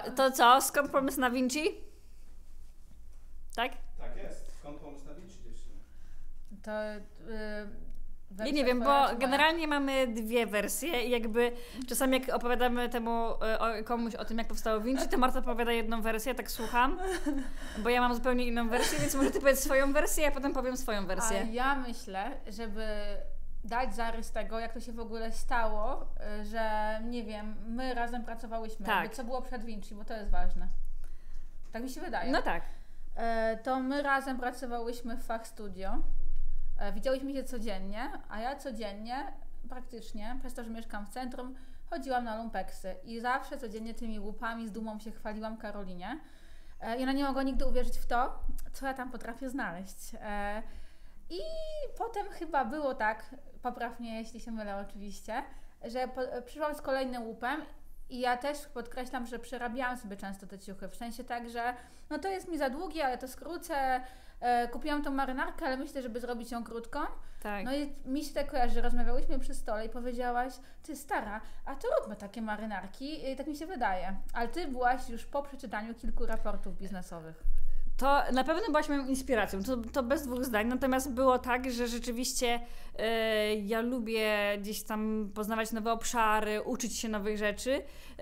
to co? Skąd pomysł na Vinci? Tak? Tak jest. Skąd pomysł na Vinci, dziewczyny? To... Ja nie wiem, bo generalnie mamy dwie wersje i jakby czasami jak opowiadamy komuś o tym, jak powstało Vinci, to Marta opowiada jedną wersję, ja tak słucham, bo ja mam zupełnie inną wersję, więc może ty powiedz swoją wersję, ja potem powiem swoją wersję. A ja myślę, żeby dać zarys tego, jak to się w ogóle stało, że nie wiem, my razem pracowałyśmy, tak. co było przed Vinci, bo to jest ważne. Tak mi się wydaje. No tak. To my razem pracowałyśmy w Fach Studio. Widziałyśmy się codziennie, a ja codziennie, praktycznie, przez to, że mieszkam w centrum, chodziłam na lumpeksy i zawsze codziennie tymi łupami z dumą się chwaliłam Karolinie. I ona nie mogła nigdy uwierzyć w to, co ja tam potrafię znaleźć. I potem chyba było tak, popraw mnie, jeśli się mylę oczywiście, że przyszłam z kolejnym łupem i ja też podkreślam, że przerabiałam sobie często te ciuchy, w sensie tak, że no to jest mi za długie, ale to skrócę. Kupiłam tą marynarkę, ale myślę, żeby zrobić ją krótką. Tak. No i mi się tak kojarzy, że rozmawiałyśmy przy stole i powiedziałaś, ty stara, a to róbmy takie marynarki, tak mi się wydaje. Ale ty byłaś już po przeczytaniu kilku raportów biznesowych. To na pewno byłaś moją inspiracją, to bez dwóch zdań, natomiast było tak, że rzeczywiście ja lubię gdzieś tam poznawać nowe obszary, uczyć się nowych rzeczy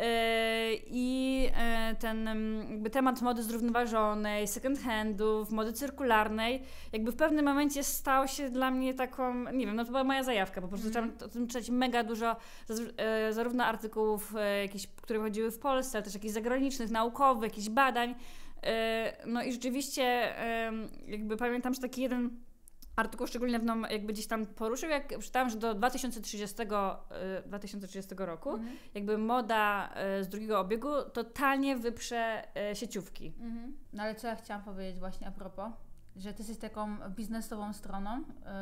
i ten jakby temat mody zrównoważonej, second handów, mody cyrkularnej, jakby w pewnym momencie stał się dla mnie taką, nie wiem, no to była moja zajawka, po prostu zaczęłam o tym czytać mega dużo, zarówno artykułów jakichś, które chodziły w Polsce, ale też jakichś zagranicznych, naukowych, jakichś badań. No i rzeczywiście jakby pamiętam, że taki jeden artykuł szczególnie mną jakby gdzieś tam poruszył, jak czytałam, że do 2030 roku jakby moda z drugiego obiegu totalnie wyprze sieciówki. No ale co ja chciałam powiedzieć właśnie a propos, że ty jesteś taką biznesową stroną,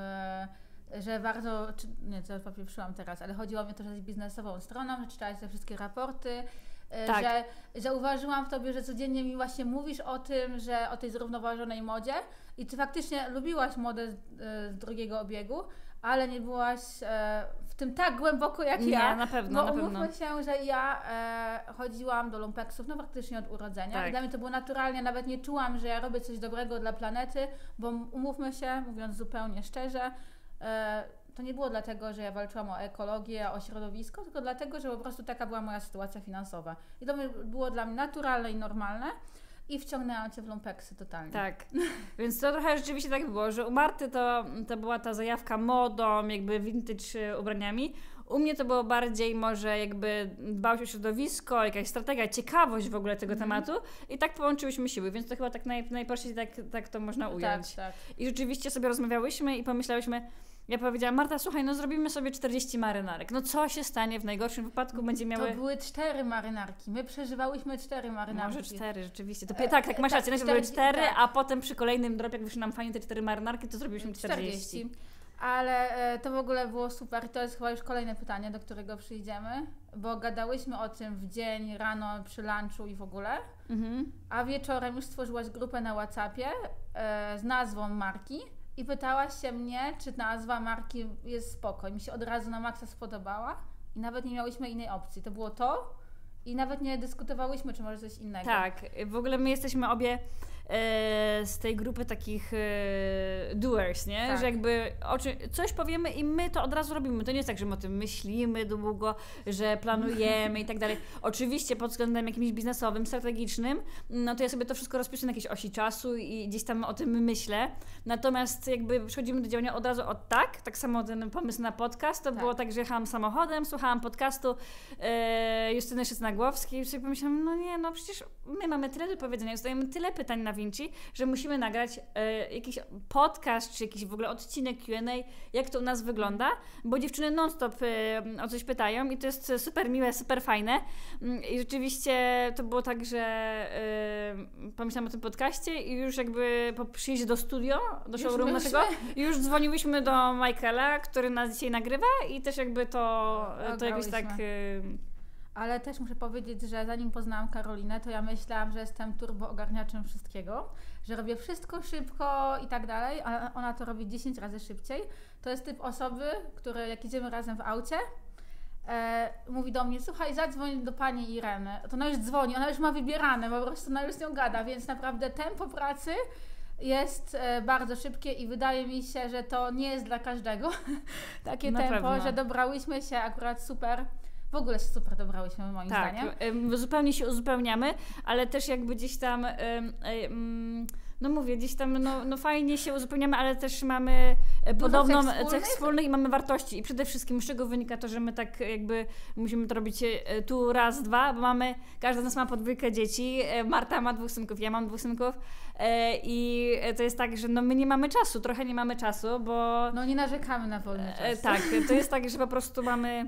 że bardzo, nie, co popieprzyłam teraz, ale chodziło mi o to, że jesteś biznesową stroną, że czytałaś te wszystkie raporty, tak. że zauważyłam w tobie, że codziennie mi właśnie mówisz o tym, że o tej zrównoważonej modzie i ty faktycznie lubiłaś modę z drugiego obiegu, ale nie byłaś w tym tak głęboko jak ja. Nie, na pewno, bo umówmy się, że ja chodziłam do lumpeksów no faktycznie od urodzenia tak. I dla mnie to było naturalnie, nawet nie czułam, że ja robię coś dobrego dla planety, bo umówmy się, mówiąc zupełnie szczerze, to nie było dlatego, że ja walczyłam o ekologię, o środowisko, tylko dlatego, że po prostu taka była moja sytuacja finansowa. I to było dla mnie naturalne i normalne i wciągnęłam cię w lumpeksy totalnie. Tak, więc to trochę rzeczywiście tak było, że u Marty to była ta zajawka modą, jakby vintage ubraniami. U mnie to było bardziej może jakby dbałość o środowisko, jakaś strategia, ciekawość w ogóle tego tematu i tak połączyłyśmy siły, więc to chyba tak najprościej tak to można ująć. Tak. I rzeczywiście sobie rozmawiałyśmy i pomyślałyśmy, ja powiedziałam, Marta, słuchaj, no zrobimy sobie 40 marynarek. No co się stanie w najgorszym wypadku? Będzie miały... To były 4 marynarki. My przeżywałyśmy 4 marynarki. Może 4, rzeczywiście. To, tak, masz rację. Najpierw były 4, tak. A potem przy kolejnym drop, jak wyszły nam fajnie te 4 marynarki, to zrobiliśmy 40. Ale to w ogóle było super. To jest chyba już kolejne pytanie, do którego przyjdziemy, bo gadałyśmy o tym w dzień, rano, przy lunchu i w ogóle, a wieczorem już stworzyłaś grupę na WhatsAppie z nazwą marki i pytałaś się mnie, czy nazwa marki jest spoko. I mi się od razu na maksa spodobała i nawet nie miałyśmy innej opcji. To było to i nawet nie dyskutowałyśmy, czy może coś innego. Tak, w ogóle my jesteśmy obie z tej grupy takich doers, nie? Tak. Że jakby coś powiemy i my to od razu robimy. To nie jest tak, że my o tym myślimy długo, że planujemy i tak dalej. Oczywiście pod względem jakimś biznesowym, strategicznym, no to ja sobie to wszystko rozpisuję na jakiejś osi czasu i gdzieś tam o tym myślę. Natomiast jakby przechodzimy do działania od razu tak samo ten pomysł na podcast, to było tak, że jechałam samochodem, słuchałam podcastu Justyny Szycnagłowskiej i sobie pomyślałam, no nie, no przecież my mamy tyle do powiedzenia, dostajemy tyle pytań na Vinci, że musimy nagrać jakiś podcast, czy jakiś w ogóle odcinek Q&A, jak to u nas wygląda, bo dziewczyny non-stop o coś pytają i to jest super miłe, super fajne i rzeczywiście to było tak, że pomyślałam o tym podcaście i już jakby po przyjeździe do studio, do showroomu naszego, już dzwoniłyśmy do Michaela, który nas dzisiaj nagrywa i też jakby to jakoś tak... Ale też muszę powiedzieć, że zanim poznałam Karolinę, to ja myślałam, że jestem turbo ogarniaczem wszystkiego, że robię wszystko szybko i tak dalej, a ona to robi 10 razy szybciej. To jest typ osoby, które jak idziemy razem w aucie, mówi do mnie, słuchaj, zadzwoń do pani Ireny. To ona już dzwoni, ona już ma wybierane, po prostu ona już z nią gada, więc naprawdę tempo pracy jest bardzo szybkie i wydaje mi się, że to nie jest dla każdego takie Na tempo, pewno. że dobrałyśmy się akurat super. W ogóle się super dobrałyśmy moim zdaniem. Zupełnie się uzupełniamy, ale też jakby gdzieś tam, no mówię, gdzieś tam no fajnie się uzupełniamy, ale też mamy podobną cech wspólnych i mamy wartości. I przede wszystkim z czego wynika to, że my tak jakby musimy to robić tu raz, dwa, bo każda z nas ma po 2 dzieci, Marta ma 2 synków, ja mam 2 synków i to jest tak, że no my nie mamy czasu, trochę nie mamy czasu, bo... No nie narzekamy na wolny czas. Tak, to jest tak, że po prostu mamy...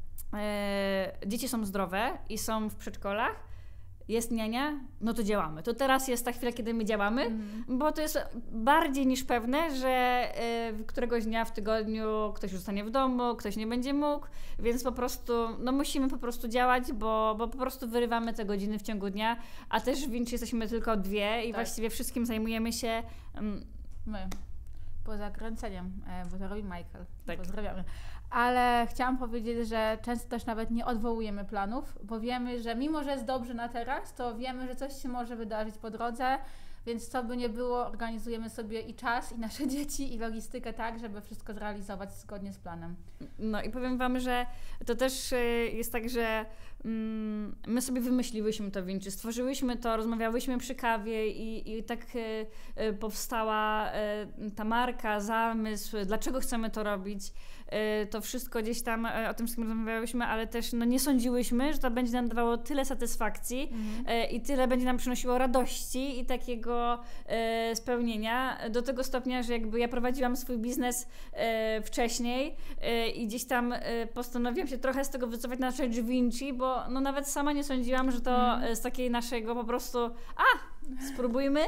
dzieci są zdrowe i są w przedszkolach, jest niania, no to działamy. To teraz jest ta chwila, kiedy my działamy, bo to jest bardziej niż pewne, że któregoś dnia w tygodniu ktoś zostanie w domu, ktoś nie będzie mógł, więc po prostu, no musimy po prostu działać, bo po prostu wyrywamy te godziny w ciągu dnia, a też w Vinci jesteśmy tylko 2 i właściwie wszystkim zajmujemy się... My. Poza kręceniem, bo to robi Michael. Tak. Pozdrawiamy. Ale chciałam powiedzieć, że często też nawet nie odwołujemy planów, bo wiemy, że mimo, że jest dobrze na teraz, to wiemy, że coś się może wydarzyć po drodze, więc co by nie było, organizujemy sobie i czas, i nasze dzieci, i logistykę tak, żeby wszystko zrealizować zgodnie z planem. No i powiem Wam, że to też jest tak, że my sobie wymyśliłyśmy to Vinci, stworzyłyśmy to, rozmawiałyśmy przy kawie i tak powstała ta marka, zamysł, dlaczego chcemy to robić. To wszystko gdzieś tam, o tym wszystkim rozmawiałyśmy, ale też no, nie sądziłyśmy, że to będzie nam dawało tyle satysfakcji i tyle będzie nam przynosiło radości i takiego spełnienia do tego stopnia, że jakby ja prowadziłam swój biznes wcześniej i gdzieś tam postanowiłam się trochę z tego wycofać na rzecz Vinci, bo no, nawet sama nie sądziłam, że to z takiej naszego po prostu spróbujmy,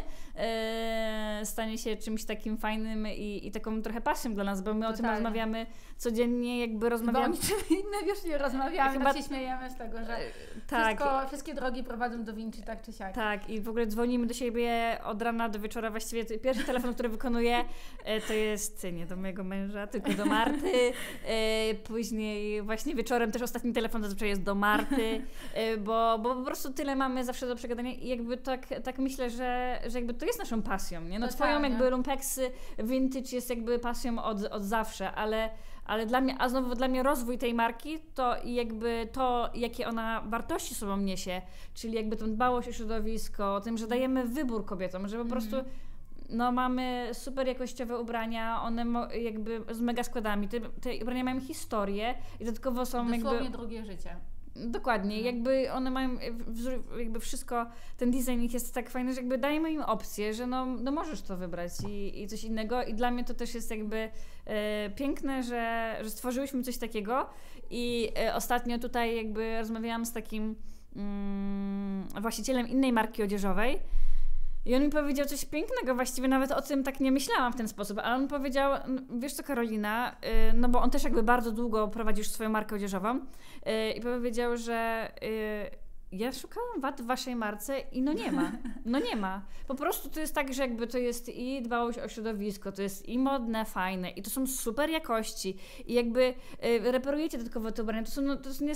stanie się czymś takim fajnym i taką trochę pasją dla nas, bo my o tym rozmawiamy codziennie, jakby rozmawiamy... Bo o niczym innym już nie rozmawiamy, Chyba... tak się śmiejemy z tego, że wszystkie drogi prowadzą do Vinci, tak czy siak. Tak, i w ogóle dzwonimy do siebie od rana do wieczora, właściwie pierwszy telefon, który wykonuję, to jest nie do mojego męża, tylko do Marty, później właśnie wieczorem też ostatni telefon zazwyczaj jest do Marty, bo po prostu tyle mamy zawsze do przegadania i jakby tak myślę, że jakby to jest naszą pasją, nie? No twoją jakby lumpeksy vintage jest jakby pasją od zawsze, ale dla mnie, a znowu dla mnie rozwój tej marki to jakby to, jakie ona wartości sobą niesie, czyli jakby tą dbałość o środowisko, tym, że dajemy wybór kobietom, że po prostu no mamy super jakościowe ubrania, one jakby z mega składami, te ubrania mają historię i dodatkowo są dosłownie drugie życie. Dokładnie, jakby one mają jakby wszystko, ten design ich jest tak fajny, że jakby dajemy im opcję, że no możesz to wybrać i coś innego i dla mnie to też jest jakby piękne, że stworzyłyśmy coś takiego i ostatnio tutaj jakby rozmawiałam z takim właścicielem innej marki odzieżowej i on mi powiedział coś pięknego, właściwie nawet o tym tak nie myślałam w ten sposób, ale on powiedział, wiesz co Karolina, no bo on też jakby bardzo długo prowadzisz swoją markę odzieżową i powiedział, że ja szukałam wad w waszej marce i no nie ma. Po prostu to jest tak, że jakby to jest i dbałość o środowisko, to jest i modne, fajne i to są super jakości i jakby reperujecie dodatkowo te ubrania, to są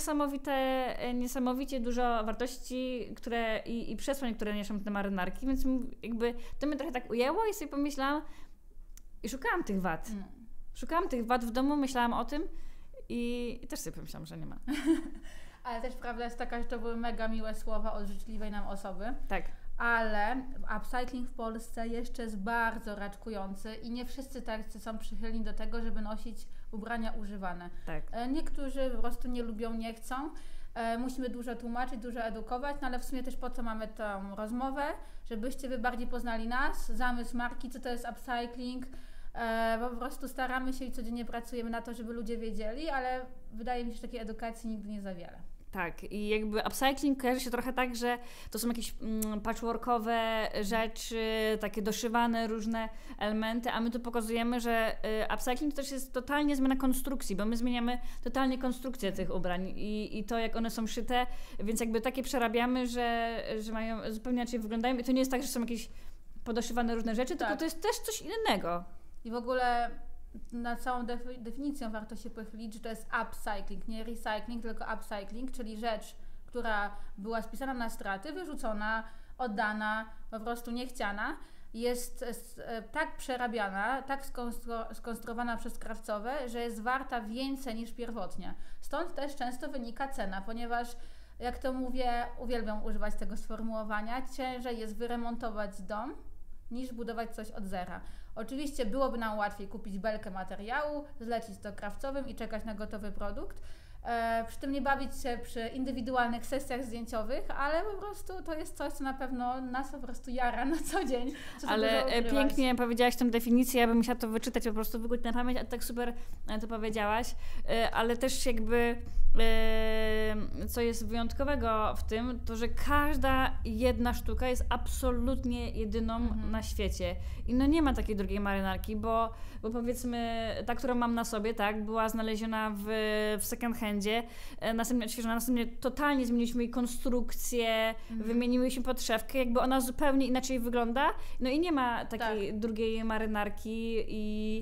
niesamowicie dużo wartości, które i przesłań, które niosą te marynarki, więc jakby to mnie trochę tak ujęło i sobie pomyślałam i szukałam tych wad. Szukałam tych wad w domu, myślałam o tym i też sobie pomyślałam, że nie ma. Ale też prawda jest taka, że to były mega miłe słowa od życzliwej nam osoby. Tak. Ale upcycling w Polsce jeszcze jest bardzo raczkujący i nie wszyscy tacy są przychylni do tego, żeby nosić ubrania używane. Tak. Niektórzy po prostu nie lubią, nie chcą. Musimy dużo tłumaczyć, dużo edukować, no ale w sumie też po co mamy tą rozmowę, żebyście wy bardziej poznali nas, zamysł marki, co to jest upcycling. Po prostu staramy się i codziennie pracujemy na to, żeby ludzie wiedzieli, ale wydaje mi się, że takiej edukacji nigdy nie za wiele. Tak, i jakby upcycling kojarzy się trochę tak, że to są jakieś patchworkowe rzeczy, takie doszywane różne elementy, a my tu pokazujemy, że upcycling to też jest totalnie zmiana konstrukcji, bo my zmieniamy totalnie konstrukcję tych ubrań i to, jak one są szyte, więc jakby takie przerabiamy, że mają zupełnie inaczej wyglądają i to nie jest tak, że są jakieś podoszywane różne rzeczy, tylko to jest też coś innego. I w ogóle na całą definicją warto się pochylić, że to jest upcycling, nie recycling, tylko upcycling, czyli rzecz, która była spisana na straty, wyrzucona, oddana, po prostu niechciana, jest tak przerabiana, tak skonstruowana przez krawcowe, że jest warta więcej niż pierwotnie. Stąd też często wynika cena, ponieważ jak to mówię, uwielbiam używać tego sformułowania, ciężej jest wyremontować dom niż budować coś od zera. Oczywiście byłoby nam łatwiej kupić belkę materiału, zlecić to krawcowym i czekać na gotowy produkt. Przy tym nie bawić się przy indywidualnych sesjach zdjęciowych, ale po prostu to jest coś, co na pewno nas po prostu jara na co dzień. Ale pięknie powiedziałaś tę definicję, ja bym musiała to wyczytać, po prostu wykuć na pamięć, a tak super to powiedziałaś, ale też jakby co jest wyjątkowego w tym, to że każda jedna sztuka jest absolutnie jedyną na świecie i no nie ma takiej drugiej marynarki, bo powiedzmy ta, którą mam na sobie, tak, była znaleziona w second handzie, następnie odświeżona, następnie totalnie zmieniliśmy jej konstrukcję, wymieniłyśmy podszewkę, jakby ona zupełnie inaczej wygląda, no i nie ma takiej drugiej marynarki i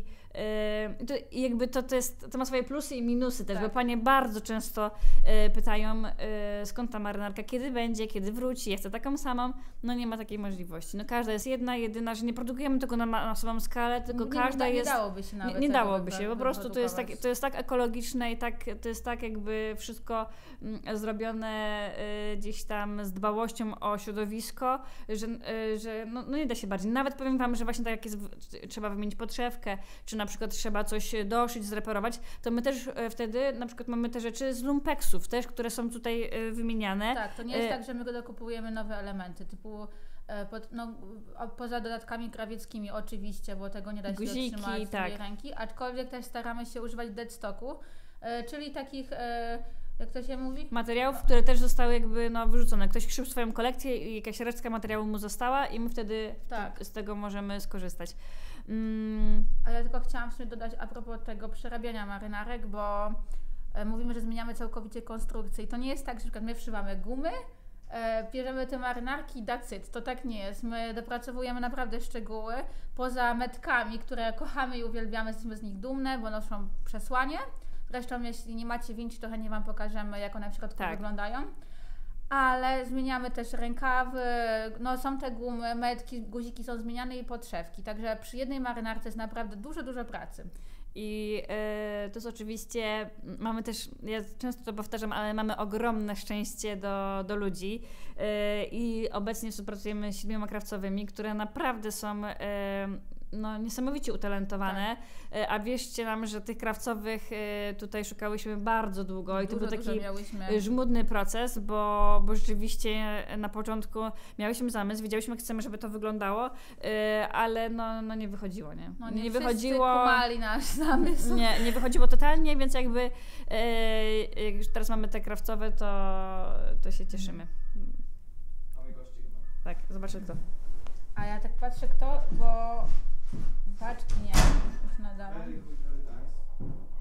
jakby to ma swoje plusy i minusy też, bo panie bardzo często pytają, skąd ta marynarka, kiedy będzie, kiedy wróci, ja chcę taką samą, no nie ma takiej możliwości. No każda jest jedna, jedyna, że nie produkujemy tego na masową skalę, tylko każda jest... Nie dałoby się nawet nie dałoby się, po prostu to jest tak ekologiczne i to jest tak jakby wszystko zrobione gdzieś tam z dbałością o środowisko, że no nie da się bardziej. Nawet powiem wam, że właśnie tak jak jest, trzeba wymienić podszewkę, czy na przykład trzeba coś doszyć, zreparować, to my też wtedy na przykład mamy te rzeczy z lumpeksów też, które są tutaj wymieniane. Tak, to nie jest tak, że my dokupujemy nowe elementy, typu poza dodatkami krawieckimi oczywiście, bo tego nie da się dotrzymać z drugiej ręki, aczkolwiek też staramy się używać deadstocku, czyli takich... jak to się mówi? Materiałów, które też zostały jakby wyrzucone. Ktoś szył swoją kolekcję i jakaś resztka materiału mu została i my wtedy z tego możemy skorzystać. A ja tylko chciałam w sumie dodać a propos tego przerabiania marynarek, bo mówimy, że zmieniamy całkowicie konstrukcję i to nie jest tak, że na przykład my wszywamy gumy, bierzemy te marynarki i that's it. To tak nie jest. My dopracowujemy naprawdę szczegóły. Poza metkami, które kochamy i uwielbiamy, jesteśmy z nich dumne, bo noszą przesłanie. Zresztą jeśli nie macie winci, to chętnie wam pokażemy, jak one w środku wyglądają. Ale zmieniamy też rękawy, są te gumy, metki, guziki są zmieniane i podszewki. Także przy jednej marynarce jest naprawdę dużo pracy. I to jest oczywiście, mamy też, ja często to powtarzam, ale mamy ogromne szczęście do ludzi i obecnie współpracujemy z 7 krawcowymi, które naprawdę są niesamowicie utalentowane, a wierzcie nam, że tych krawcowych tutaj szukałyśmy bardzo długo i to był taki żmudny proces, bo rzeczywiście na początku miałyśmy zamysł, wiedziałyśmy jak chcemy, żeby to wyglądało, ale nie wychodziło, nie? Nie wychodziło. Kumali nasz zamysł. Nie wychodziło totalnie, więc jakby jak już teraz mamy te krawcowe, to się cieszymy. Mamy gości chyba. Tak, zobaczę kto. A ja tak patrzę kto, bo paczki nie, już nadałam. Very good, very nice.